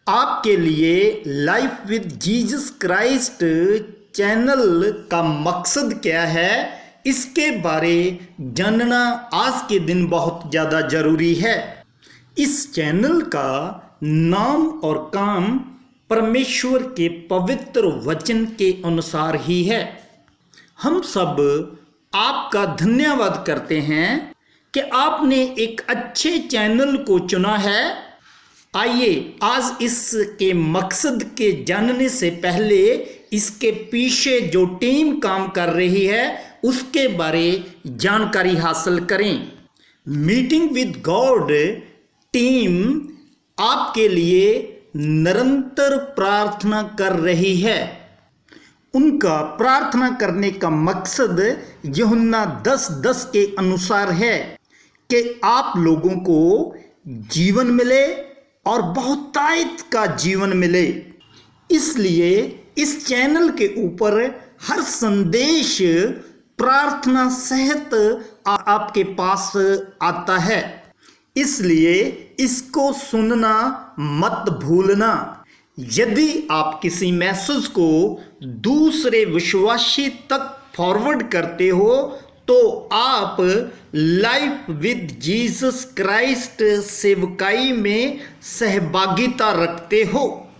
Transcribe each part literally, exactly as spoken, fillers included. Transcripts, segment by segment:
आपके लिए life with Jesus Christ channel का मकसद क्या है, इसके बारे जानना आज के दिन बहुत ज़्यादा ज़रूरी है। इस चैनल का नाम और काम परमेश्वर के पवित्र वचन के अनुसार ही है। हम सब आपका धन्यवाद करते हैं कि आपने एक अच्छे चैनल को चुना है। आइए आज इसके मकसद के जानने से पहले इसके पीछे जो टीम काम कर रही है उसके बारे जानकारी हासिल करें। मीटिंग विद गॉड टीम आपके लिए निरंतर प्रार्थना कर रही है। उनका प्रार्थना करने का मकसद यूहन्ना दस दस के अनुसार है कि आप लोगों को जीवन मिले और बहुतायत का जीवन मिले। इसलिए इस चैनल के ऊपर हर संदेश प्रार्थना सहित आपके पास आता है, इसलिए इसको सुनना मत भूलना। यदि आप किसी मैसेज को दूसरे विश्वासी तक फॉरवर्ड करते हो तो आप लाइफ विद जीसस क्राइस्ट सेवकाई में सहभागिता रखते हो।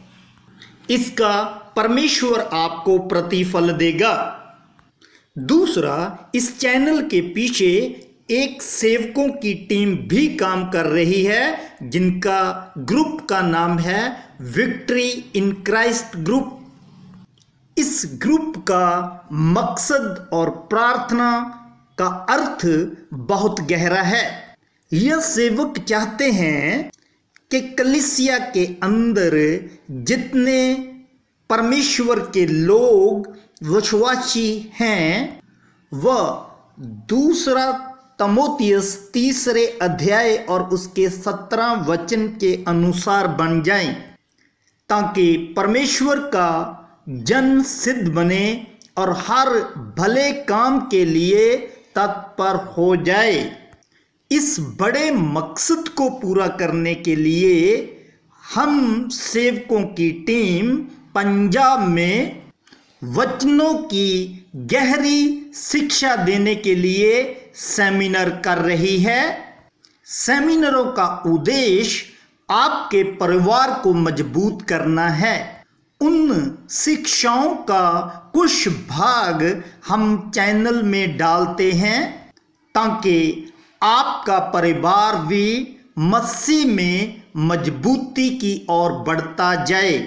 इसका परमेश्वर आपको प्रतिफल देगा। दूसरा, इस चैनल के पीछे एक सेवकों की टीम भी काम कर रही है, जिनका ग्रुप का नाम है विक्ट्री इन क्राइस्ट ग्रुप। इस ग्रुप का मकसद और प्रार्थना का अर्थ बहुत गहरा है। यह सेवक चाहते हैं कि कलीसिया के अंदर जितने परमेश्वर के लोग विश्वासी हैं वह दूसरा तमोथियस तीसरे अध्याय और उसके सत्रह वचन के अनुसार बन जाएं, ताकि परमेश्वर का जन सिद्ध बने और हर भले काम के लिए तत्पर हो जाए। इस बड़े मकसद को पूरा करने के लिए हम सेवकों की टीम पंजाब में वचनों की गहरी शिक्षा देने के लिए सेमिनार कर रही है। सेमिनारों का उद्देश्य आपके परिवार को मजबूत करना है। उन शिक्षाओं का कुछ भाग हम चैनल में डालते हैं ताकि आपका परिवार भी मसीह में मजबूती की ओर बढ़ता जाए।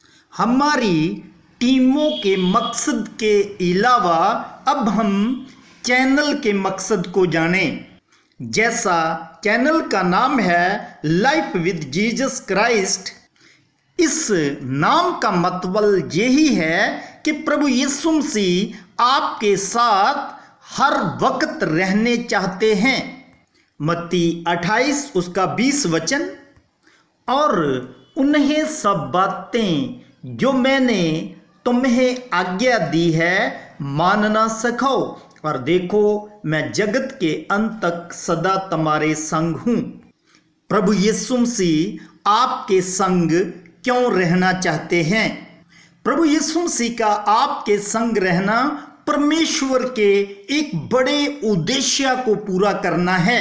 हमारी टीमों के मकसद के अलावा अब हम चैनल के मकसद को जानें। जैसा चैनल का नाम है लाइफ विद जीसस क्राइस्ट, इस नाम का मतलब यही है कि प्रभु यीशु मसीह आपके साथ हर वक्त रहने चाहते हैं। मत्ती अट्ठाईस उसका बीस वचन, और उन्हें सब बातें जो मैंने तुम्हें आज्ञा दी है मानना सिखाओ, और देखो मैं जगत के अंत तक सदा तुम्हारे संग हूँ। प्रभु यीशु मसीह आपके संग क्यों रहना चाहते हैं? प्रभु यीशु मसीह का आपके संग रहना परमेश्वर के एक बड़े उद्देश्य को पूरा करना है।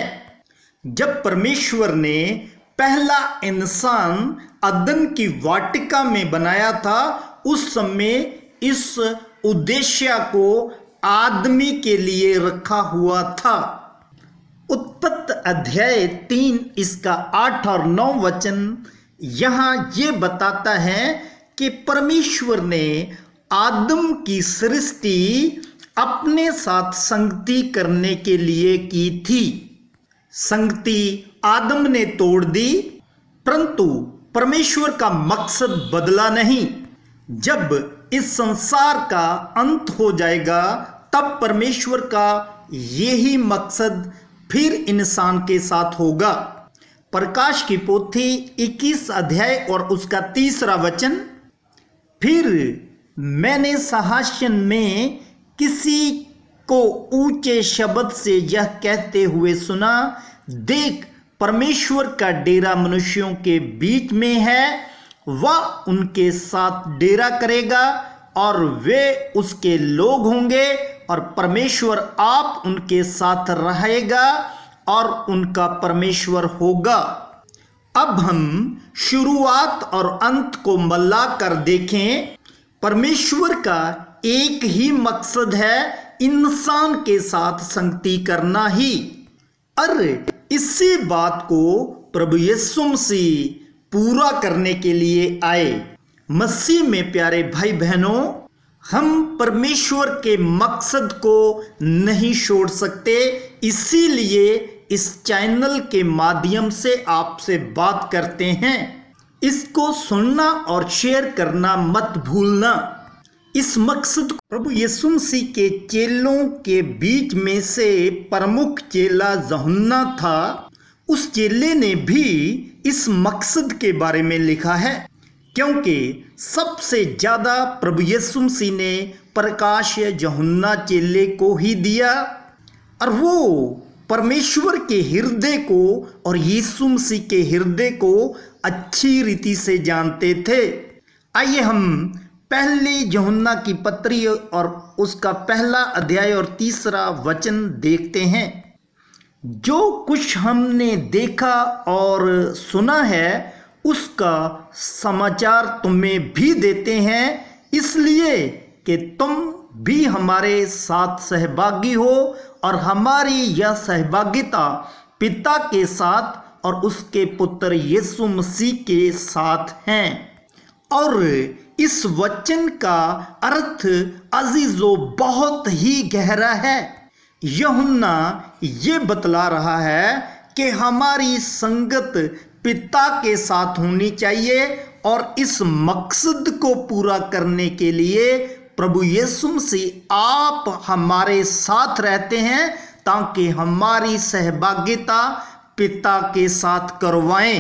जब परमेश्वर ने पहला इंसान अदन की वाटिका में बनाया था, उस समय इस उद्देश्य को आदमी के लिए रखा हुआ था। उत्पत्ति अध्याय तीन इसका आठ और नौ वचन यहाँ ये बताता है कि परमेश्वर ने आदम की सृष्टि अपने साथ संगति करने के लिए की थी। संगति आदम ने तोड़ दी, परंतु परमेश्वर का मकसद बदला नहीं। जब इस संसार का अंत हो जाएगा तब परमेश्वर का यही मकसद फिर इंसान के साथ होगा। प्रकाश की पोथी इक्कीस अध्याय और उसका तीसरा वचन, फिर मैंने सिंहासन में किसी को ऊंचे शब्द से यह कहते हुए सुना, देख परमेश्वर का डेरा मनुष्यों के बीच में है वह उनके साथ डेरा करेगा और वे उसके लोग होंगे और परमेश्वर आप उनके साथ रहेगा और उनका परमेश्वर होगा। अब हम शुरुआत और अंत को मिला कर देखें। परमेश्वर का एक ही मकसद है, इंसान के साथ संगति करना ही। और इसी बात को प्रभु यीशु मसीह पूरा करने के लिए आए। मसीह में प्यारे भाई बहनों, हम परमेश्वर के मकसद को नहीं छोड़ सकते, इसीलिए इस चैनल के माध्यम से आपसे बात करते हैं। इसको सुनना और शेयर करना मत भूलना। इस मकसद को प्रभु यीशु मसीह के चेलों के बीच में से प्रमुख चेला यूहन्ना था। उस चेले ने भी इस मकसद के बारे में लिखा है, क्योंकि सबसे ज़्यादा प्रभु यीशु मसीह ने प्रकाश यूहन्ना चेले को ही दिया और वो परमेश्वर के हृदय को और यीशु मसीह के हृदय को अच्छी रीति से जानते थे। आइए हम पहले यूहन्ना की पत्री और उसका पहला अध्याय और तीसरा वचन देखते हैं। जो कुछ हमने देखा और सुना है उसका समाचार तुम्हें भी देते हैं, इसलिए कि तुम भी हमारे साथ सहभागी हो और हमारी यह सहभागिता पिता के साथ और उसके पुत्र यीशु मसीह के साथ हैं। और इस वचन का अर्थ अजीजों बहुत ही गहरा है। यूहन्ना ये बतला रहा है कि हमारी संगत पिता के साथ होनी चाहिए और इस मकसद को पूरा करने के लिए प्रभु यीशु मसीह आप हमारे साथ रहते हैं ताकि हमारी सहभागिता पिता के साथ करवाएं।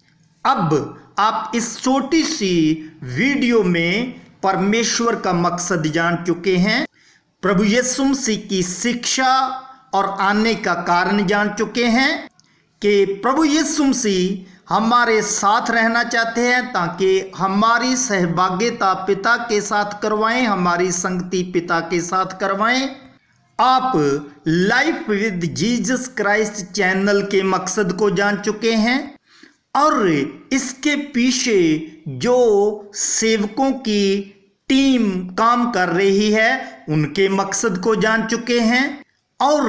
अब आप इस छोटी सी वीडियो में परमेश्वर का मकसद जान चुके हैं, प्रभु यीशु मसीह की शिक्षा और आने का कारण जान चुके हैं कि प्रभु यीशु मसीह हमारे साथ रहना चाहते हैं ताकि हमारी सहभागिता पिता के साथ करवाएं, हमारी संगति पिता के साथ करवाएं। आप life with Jesus Christ channel के मकसद को जान चुके हैं और इसके पीछे जो सेवकों की टीम काम कर रही है उनके मकसद को जान चुके हैं और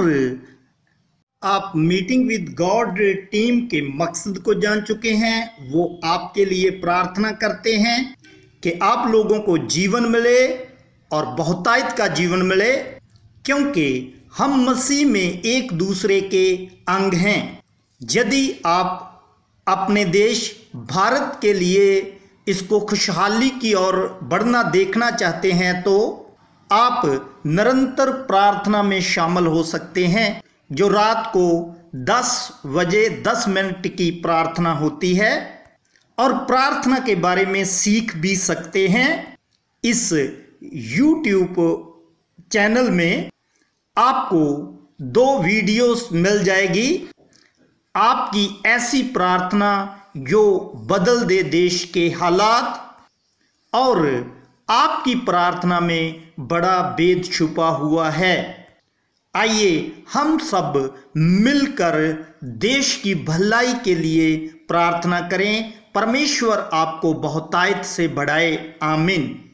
आप मीटिंग विद गॉड टीम के मकसद को जान चुके हैं। वो आपके लिए प्रार्थना करते हैं कि आप लोगों को जीवन मिले और बहुतायत का जीवन मिले, क्योंकि हम मसीह में एक दूसरे के अंग हैं। यदि आप अपने देश भारत के लिए इसको खुशहाली की ओर बढ़ना देखना चाहते हैं तो आप निरंतर प्रार्थना में शामिल हो सकते हैं, जो रात को दस बजे दस मिनट की प्रार्थना होती है और प्रार्थना के बारे में सीख भी सकते हैं। इस यूट्यूब चैनल में आपको दो वीडियोस मिल जाएगी। आपकी ऐसी प्रार्थना जो बदल दे देश के हालात, और आपकी प्रार्थना में बड़ा भेद छुपा हुआ है। आइए हम सब मिलकर देश की भलाई के लिए प्रार्थना करें। परमेश्वर आपको बहुतायत से बढ़ाए। आमीन।